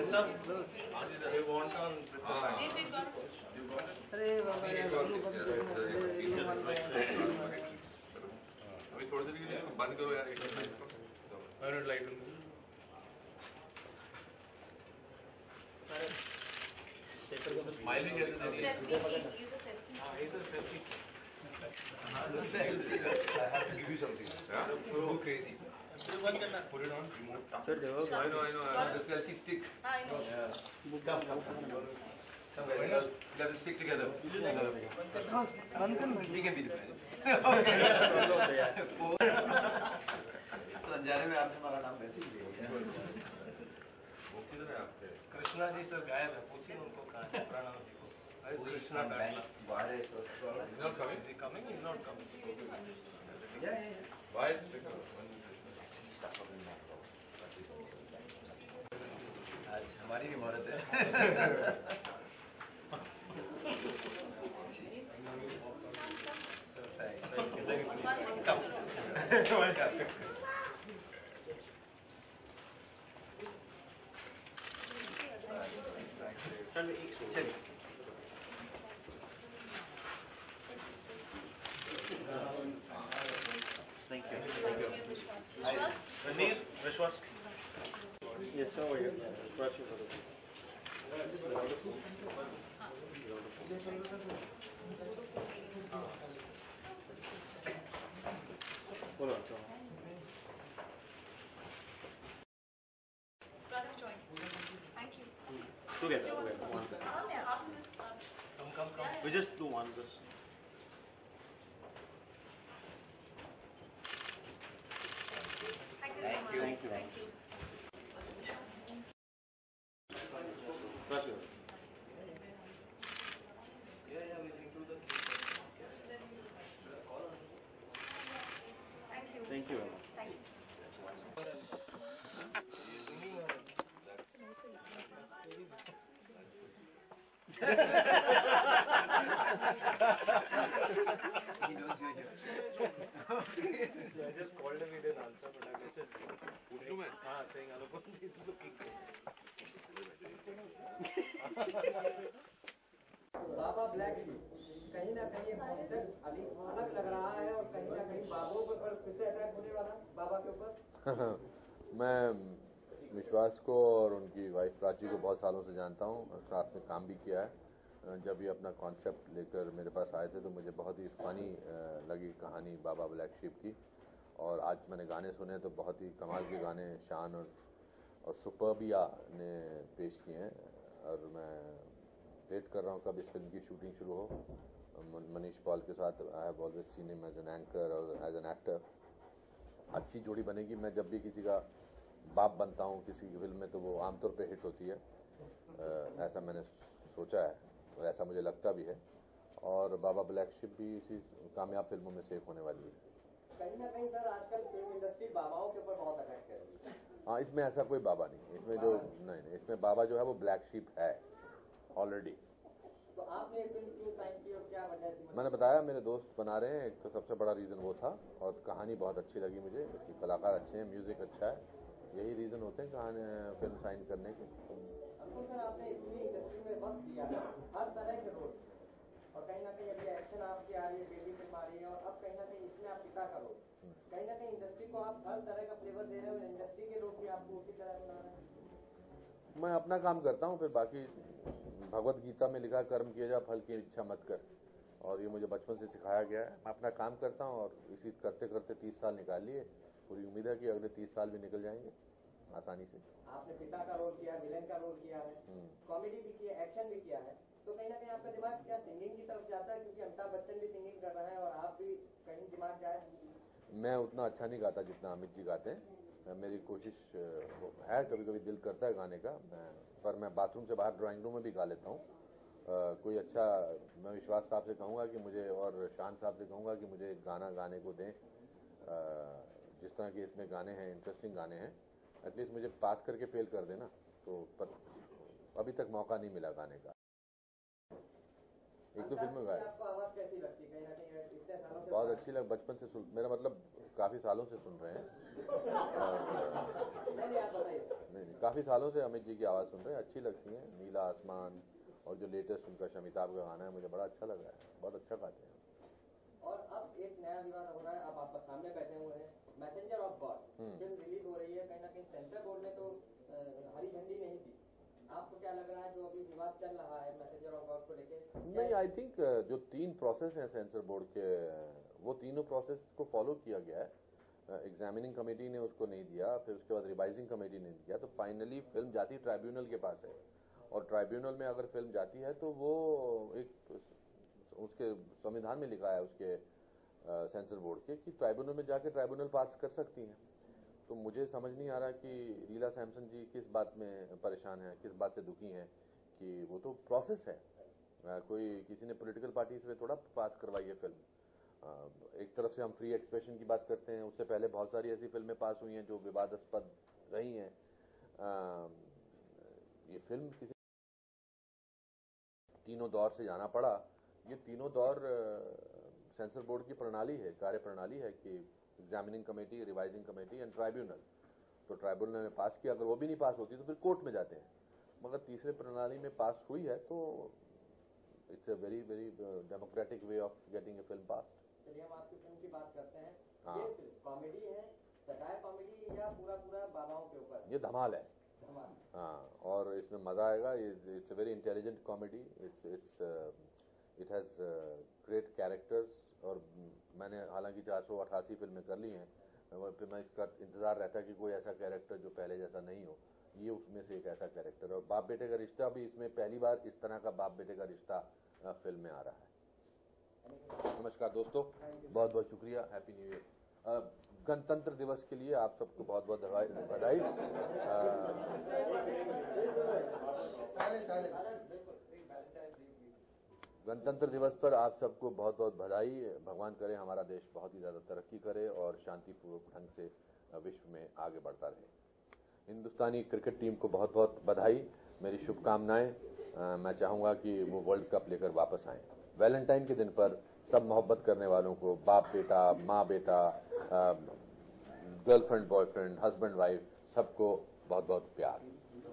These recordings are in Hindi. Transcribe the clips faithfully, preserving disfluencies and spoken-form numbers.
sir, we want on. अरे बाबा यार अभी थोड़ी देर के लिए इसको बंद करो यार, एक मिनट लाइट स्माइल भी कैसे देनी है? हाँ ये sir selfie I have to give you something. Yeah? So crazy. बंद करना, put it on remote. Sir देखो I know, I know. I know. The selfie stick. I know. Yeah. Come, come, come. Come, guys. Let us stick together. बंद करना He can be dependent. तो अनजाने में आपने हमारा नाम वैसे ही ले लिया। वो किधर है आपके? कृष्णा जी सर गायब है, पूछिए उनको कहाँ है प्रणव जी को। Where is Krishna back? He's not coming. Is he coming? He's not coming. Yeah, yeah, yeah. Why is it? आज हमारी भी मुहूर्त है। चलिए। Thank you. Thank you. Ranir, Vishwas. Yes, sir. Hold on. Brother, join. Thank you. Together, together. One. Oh, yeah, after this. Uh, Come, come, come. We just do one. Just. thank you so much. Thank you. Thank you. Trust you. Thank you. Thank you. Thank you. He knows you're here. So I just called him, he didn't answer, but I messaged him. पूछ लूँ मैं? हाँ, saying Anupam is looking good. Baba black कहीं ना कहीं कॉन्सेप्ट अली अलग लग रहा है और कहीं ना कहीं बाबू के ऊपर फिर से अटैक होने वाला बाबा के ऊपर। मैं विश्वास को और उनकी वाइफ प्राची को बहुत सालों से जानता हूँ, साथ में काम भी किया है। जब ये अपना कॉन्सेप्ट लेकर मेरे पास आए थे तो मुझे बहुत ही फनी लगी कहानी बाबा ब्लैक शीप की, और आज मैंने गाने सुने तो बहुत ही कमाल के गाने शान और, और सुपर्बिया ने पेश किए हैं, और मैं वेट कर रहा हूँ कब इस फिल्म की शूटिंग शुरू हो। मनीष पॉल के साथ I have always seen him as an anchor और एज एन एक्टर। अच्छी जोड़ी बनेगी। मैं जब भी किसी का बाप बनता हूँ किसी की फिल्म में तो वो आमतौर पे हिट होती है, आ, ऐसा मैंने सोचा है और ऐसा मुझे लगता भी है, और बाबा ब्लैक शिप भी इसी कामयाब फिल्मों में से एक होने वाली है। कहीं ना कहीं सर आजकल फिल्म इंडस्ट्री बाबाओं के ऊपर बहुत अटैक कर रही है। हाँ, इसमें ऐसा कोई बाबा नहीं, इसमें जो नहीं नहीं इसमें बाबा जो है वो ब्लैक शिप है ऑलरेडी। तो आपने फिल्म क्यों साइन की और क्या वजह थी? मैंने बताया मेरे दोस्त बना रहे हैं, एक तो सबसे बड़ा रीजन वो था, और कहानी बहुत अच्छी लगी मुझे, इसकी कलाकार अच्छे हैं, म्यूजिक अच्छा है, यही रीजन होते हैं कहानी फिल्म साइन करने के। अंकुर सर आपने इतनी इंडस्ट्री में वक्त दिया है हर तरह के रोल, और कहीं ना कहीं अभी एक्शन आपकी आ रही है, बेबी फिल्म आ रही है, और अब कहीं ना कहीं इसमें आप पिता का रोल, कहीं ना कहीं इंडस्ट्री को आप हर तरह का फ्लेवर दे रहे हो, इंडस्ट्री के लोग भी आपको उसी तरह बना रहे हैं। मैं अपना काम करता हूँ, फिर बाकी भगवत गीता में लिखा कर्म किया जा फल की इच्छा मत कर, और ये मुझे बचपन से सिखाया गया है। मैं अपना काम करता हूँ और इसी करते करते तीस साल निकाल लिए, पूरी उम्मीद है कि अगले तीस साल भी निकल जाएंगे आसानी से। आपने पिता का रोल किया, विलेन का रोल किया है, कॉमेडी भी किया, एक्शन भी किया है, तो कहीं ना कहीं आपका दिमाग क्या सिंगिंग की तरफ जाता है? क्योंकि अमिताभ बच्चन भी सिंगिंग कर रहे हैं और आप भी कहीं दिमाग जाए। मैं उतना अच्छा नहीं गाता जितना अमित जी गाते हैं, मेरी कोशिश है, कभी कभी दिल करता है गाने का, मैं पर मैं बाथरूम से बाहर ड्राइंग रूम में भी गा लेता हूँ। कोई अच्छा, मैं विश्वास साहब से कहूँगा कि मुझे, और शान साहब से कहूँगा कि मुझे गाना गाने को दें, आ, जिस तरह के इसमें गाने हैं, इंटरेस्टिंग गाने हैं, एटलीस्ट मुझे पास करके फेल कर देना, तो पर अभी तक मौका नहीं मिला गाने का। एक दो फिल्म में गाया। आपको आवाज कैसी लगती है? कहीं ना कहीं इतने सालों से बहुत अच्छी लग, बचपन से सुन, मेरा मतलब काफी सालों से सुन रहे हैं और नहीं आप बताइए। नहीं नहीं काफी सालों से अमित जी की आवाज सुन रहे हैं, अच्छी लगती है। नीला आसमान और जो लेटेस्ट उनका शमिताभ का गाना है मुझे बड़ा अच्छा लगा है, बहुत अच्छा गाते हैं। और अब एक नया विवाद हो रहा है, अब आप सामने बैठे हुए हैं, messenger of God film release हो रही है, कहीं ना कहीं सेंसर बोर्ड ने तो अ, हरी झंडी नहीं दी। आपको क्या लग रहा है जो अभी विवाद चल रहा है मैसेंजर ऑफ गॉड को लेकर? नहीं, आई थिंक जो तीन प्रोसेस हैं सेंसर बोर्ड के, वो तीनों प्रोसेस को फॉलो किया गया है। एग्जामिनिंग कमेटी ने उसको नहीं दिया, फिर उसके बाद रिवाइजिंग कमेटी ने दिया, तो फाइनली फिल्म जाती ट्राइब्यूनल के पास है। और ट्राइब्यूनल में अगर फिल्म जाती है तो वो एक उसके संविधान में लिखा है उसके सेंसर बोर्ड के कि ट्राइब्यूनल में जाके ट्राइब्यूनल पास कर सकती हैं। तो मुझे समझ नहीं आ रहा कि लीला सैमसन जी किस बात में परेशान हैं, किस बात से दुखी हैं, कि वो तो प्रोसेस है, आ, कोई किसी ने पॉलिटिकल पार्टी से थोड़ा पास करवाई है फिल्म। आ, एक तरफ से हम फ्री एक्सप्रेशन की बात करते हैं, उससे पहले बहुत सारी ऐसी फिल्में पास हुई हैं जो विवादास्पद रही हैं। ये फिल्म किसी तीनों दौर से जाना पड़ा, ये तीनों दौर सेंसर बोर्ड की प्रणाली है, कार्य प्रणाली है कि examining committee, revising committee and tribunal. तो ट्राइब्यूनल ने पास किया, अगर वो भी नहीं पास होती तो फिर कोर्ट में जाते हैं, मगर तीसरे प्रणाली में पास हुई है तो it's a very very democratic way of getting a film pass. चलिए हम आपकी फिल्म की बात करते हैं। हाँ। ये फिल्म कॉमेडी है, सटायर कॉमेडी या पूरा पूरा बाबाओं के ऊपर? ये धमाल है। धमाल। हाँ, और इसमें मजा आएगा। It's a very intelligent comedy, it's it's it has great characters. और मैंने हालांकि चार सौ अट्ठासी फिल्में कर ली हैं, फिर मैं इसका इंतजार रहता है कि कोई ऐसा कैरेक्टर जो पहले जैसा नहीं हो, ये उसमें से एक ऐसा कैरेक्टर। और बाप बेटे का रिश्ता भी इसमें पहली बार इस तरह का बाप बेटे का रिश्ता फिल्म में आ रहा है। नमस्कार दोस्तों, बहुत बहुत शुक्रिया, हैप्पी न्यू ईयर। गणतंत्र दिवस के लिए आप सबको बहुत बहुत बधाई। गणतंत्र दिवस पर आप सबको बहुत बहुत बधाई। भगवान करे हमारा देश बहुत ही ज़्यादा तरक्की करे और शांतिपूर्वक ढंग से विश्व में आगे बढ़ता रहे। हिंदुस्तानी क्रिकेट टीम को बहुत बहुत बधाई, मेरी शुभकामनाएं। मैं चाहूँगा कि वो वर्ल्ड कप लेकर वापस आएँ। वैलेंटाइन के दिन पर सब मोहब्बत करने वालों को, बाप बेटा, माँ बेटा, गर्लफ्रेंड बॉयफ्रेंड, हस्बैंड वाइफ, सबको बहुत बहुत प्यार।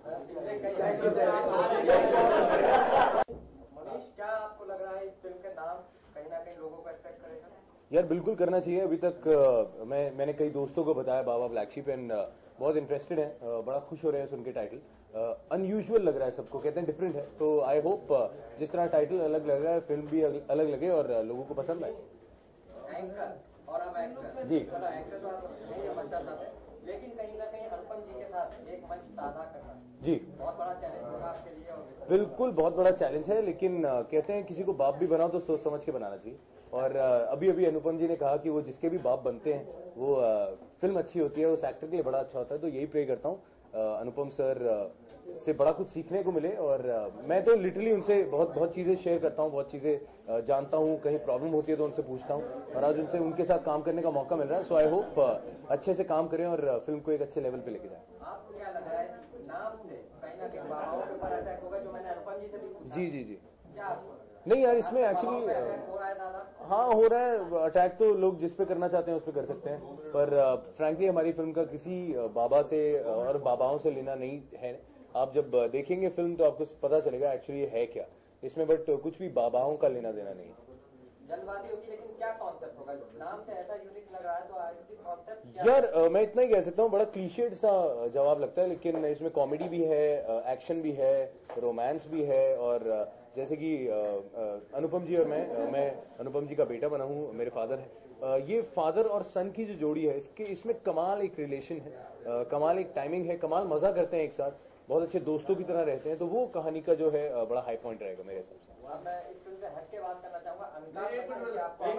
क्या आपको लग रहा है इस फिल्म का नाम कहीं ना कहीं लोगों को अट्रैक्ट करेगा? यार बिल्कुल करना चाहिए। अभी तक आ, मैं मैंने कई दोस्तों को बताया बाबा ब्लैक शीप एंड बहुत इंटरेस्टेड है, बड़ा खुश हो रहे हैं सुन के। टाइटल अनयूजुअल लग रहा है सबको, कहते हैं डिफरेंट है। तो आई होप जिस तरह टाइटल अलग लग रहा है फिल्म भी अलग लगे और लोगों को पसंद आए। एंकर और अब एक्टर जी, चलो एंकर तो आप नहीं बनना चाहते, लेकिन कहीं ना कहीं अनुपम जी के साथ एक मंच साझा करना जी बहुत बड़ा चैलेंज होगा आपके लिए। और बिल्कुल बहुत बड़ा चैलेंज है, लेकिन uh, कहते हैं किसी को बाप भी बनाओ तो सोच समझ के बनाना चाहिए। और uh, अभी अभी अनुपम जी ने कहा कि वो जिसके भी बाप बनते हैं वो uh, फिल्म अच्छी होती है, उस एक्टर के लिए बड़ा अच्छा होता है। तो यही प्रे करता हूँ uh, अनुपम सर uh, से बड़ा कुछ सीखने को मिले। और uh, मैं तो लिटरली उनसे बहुत बहुत चीजें शेयर करता हूँ, बहुत चीजें uh, जानता हूँ। कहीं प्रॉब्लम होती है तो उनसे पूछता हूँ, और आज उनसे उनके साथ काम करने का मौका मिल रहा है। सो आई होप अच्छे से काम करें और uh, फिल्म को एक अच्छे लेवल पे लेके जाए। आपको क्या लग रहा है नाम से कहीं ना कहीं बाबाओं के ऊपर अटैक होगा, जो मैंने अनुपम जी से भी पूछा? जी जी जी क्या आपको नहीं यार, इसमें एक्चुअली हो रहा है दादा? हाँ हो रहा है अटैक, तो लोग जिस पे करना चाहते हैं उस पे कर सकते हैं। पर फ्रैंकली हमारी फिल्म का किसी बाबा से और बाबाओं से लेना नहीं है। आप जब देखेंगे फिल्म तो आपको पता चलेगा एक्चुअली है क्या इसमें, बट कुछ भी बाबाओं का लेना देना नहीं है। जनवादी होगी, लेकिन क्या कॉन्सेप्ट होगा? नाम से ऐसा यूनिक लग रहा है, तो आगे कॉन्सेप्ट यार आ, मैं इतना ही कह सकता हूँ, बड़ा क्लीशेड सा जवाब लगता है, लेकिन इसमें कॉमेडी भी है, एक्शन भी है, रोमांस भी है। और जैसे कि अनुपम जी और मैं मैं अनुपम जी का बेटा बना हूँ, मेरे फादर है। ये फादर और सन की जो जोड़ी है, इसके इसमें कमाल एक रिलेशन है, कमाल एक टाइमिंग है, कमाल मजा करते हैं एक साथ, बहुत अच्छे दोस्तों की तरह रहते हैं। तो वो कहानी का जो है बड़ा हाई पॉइंट रहेगा मेरे हिसाब से। अब मैं इस फिल्म से हट के बात करना चाहूंगा। अमिताभ बच्चन की आपको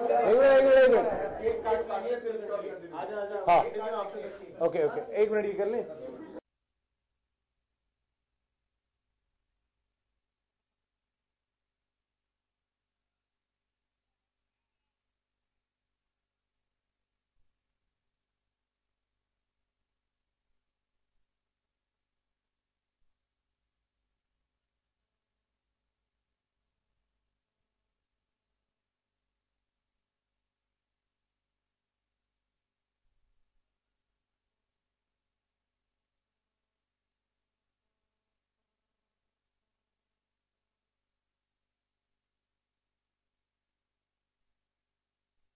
हाँ ओके ओके, एक मिनट ये कर लें।